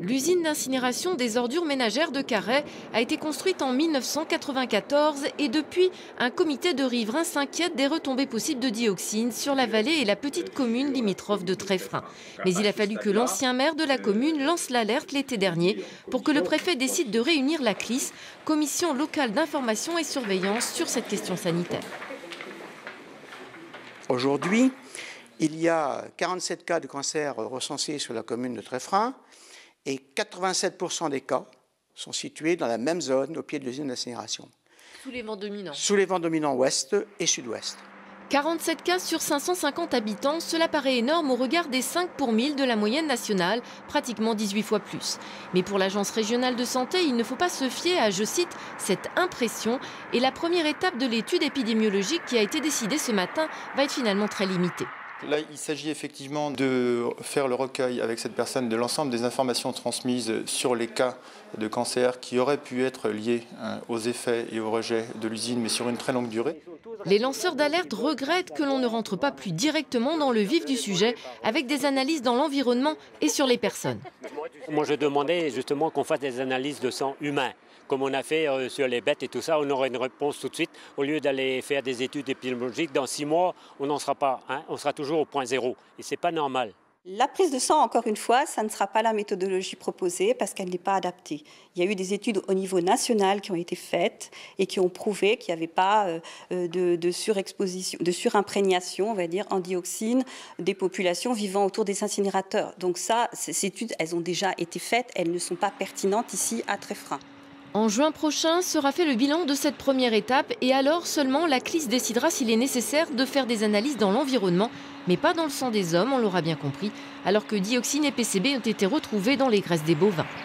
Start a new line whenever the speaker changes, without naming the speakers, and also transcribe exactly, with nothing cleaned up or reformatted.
L'usine d'incinération des ordures ménagères de Carhaix a été construite en mille neuf cent quatre-vingt-quatorze et depuis, un comité de riverains s'inquiète des retombées possibles de dioxine sur la vallée et la petite commune limitrophe de Treffrin. Mais il a fallu que l'ancien maire de la commune lance l'alerte l'été dernier pour que le préfet décide de réunir la C L I S, Commission locale d'information et surveillance sur cette question sanitaire.
Aujourd'hui, il y a quarante-sept cas de cancer recensés sur la commune de Treffrin et quatre-vingt-sept pour cent des cas sont situés dans la même zone au pied de l'usine d'incinération.
Sous les vents dominants.
Sous les vents dominants ouest et sud-ouest.
quarante-sept cas sur cinq cent cinquante habitants, cela paraît énorme au regard des cinq pour mille de la moyenne nationale, pratiquement dix-huit fois plus. Mais pour l'Agence régionale de santé, il ne faut pas se fier à, je cite, cette impression. Et la première étape de l'étude épidémiologique qui a été décidée ce matin va être finalement très limitée.
Là, il s'agit effectivement de faire le recueil avec cette personne de l'ensemble des informations transmises sur les cas de cancer qui auraient pu être liés aux effets et au rejet de l'usine, mais sur une très longue durée.
Les lanceurs d'alerte regrettent que l'on ne rentre pas plus directement dans le vif du sujet avec des analyses dans l'environnement et sur les personnes.
Moi, je demandais justement qu'on fasse des analyses de sang humain. Comme on a fait euh, sur les bêtes et tout ça, on aurait une réponse tout de suite. Au lieu d'aller faire des études épidémiologiques, dans six mois, on n'en sera pas, hein, on sera toujours au point zéro. Et ce n'est pas normal.
La prise de sang, encore une fois, ça ne sera pas la méthodologie proposée parce qu'elle n'est pas adaptée. Il y a eu des études au niveau national qui ont été faites et qui ont prouvé qu'il n'y avait pas de, de surexposition, de surimprégnation, on va dire, en dioxine des populations vivant autour des incinérateurs. Donc ça, ces études, elles ont déjà été faites, elles ne sont pas pertinentes ici à Treffrin.
En juin prochain sera fait le bilan de cette première étape et alors seulement la C L I S décidera s'il est nécessaire de faire des analyses dans l'environnement, mais pas dans le sang des hommes, on l'aura bien compris, alors que dioxine et P C B ont été retrouvés dans les graisses des bovins.